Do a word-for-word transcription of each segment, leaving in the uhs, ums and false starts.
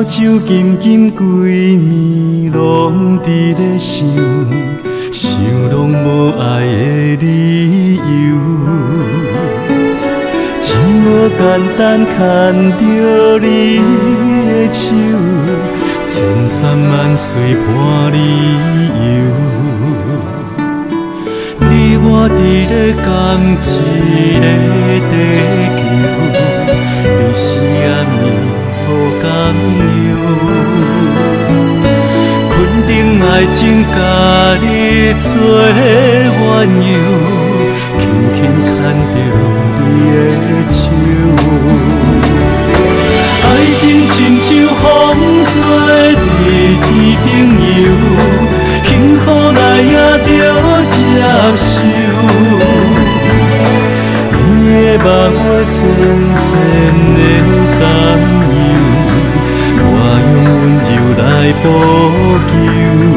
目睭紧紧规暝拢伫咧想，想拢无爱的理由。只我简单牵着你的手，千山万水伴你游。你我伫咧同一个地球，你是暗暝。无共样，肯定爱情甲你做鸳鸯，轻轻牵着你的手。爱情亲像风吹伫天顶游，幸福来也着接受。你的目尾浅浅的担忧，我用温柔来补救。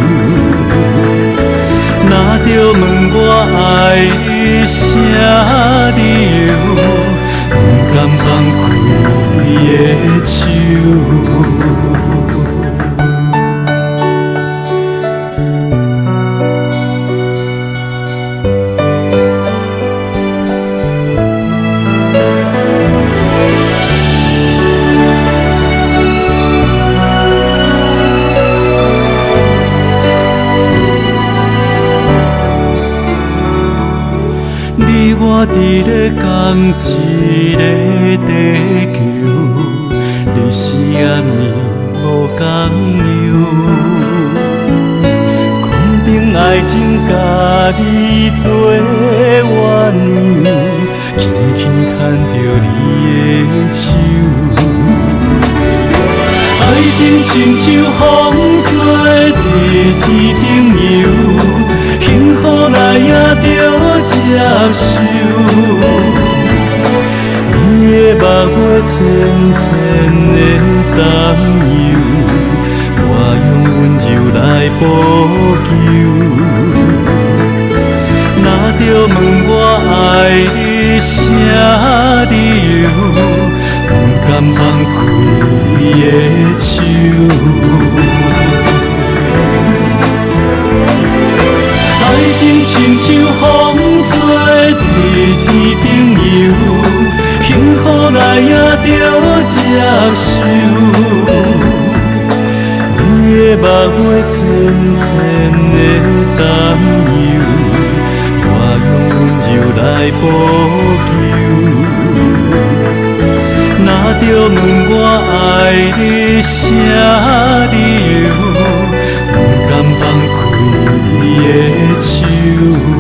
若着问我爱你啥理由，不甘放开你的手。你我伫咧同一个地球，日时暗暝无共样。肯定爱情甲你做鸳鸯，轻轻牵着你的手。爱情亲像风吹伫天顶游，幸福来也着接受。你的目尾浅浅的担忧，我用温柔来补救。若着问我爱你啥理由，不甘放开你的手。爱情亲像风吹伫天顶游，幸福来也着接受。你的目尾浅浅的担忧，我用温柔来补救。若着问我爱你啥理由，不甘放开你的手。